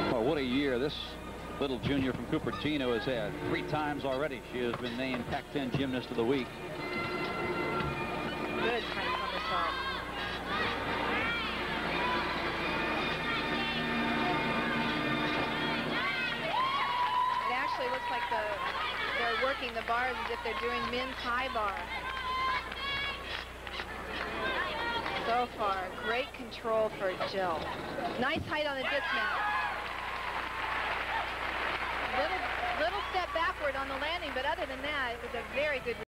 Well, what a year this little junior from Cupertino has had. 3 times already she has been named Pac-10 Gymnast of the Week. Good tight somersault. It actually looks like they're working the bars as if they're doing men's high bar. So far, great control for Jill. Nice height on the dismount. Little step backward on the landing, but other than that, it was a very good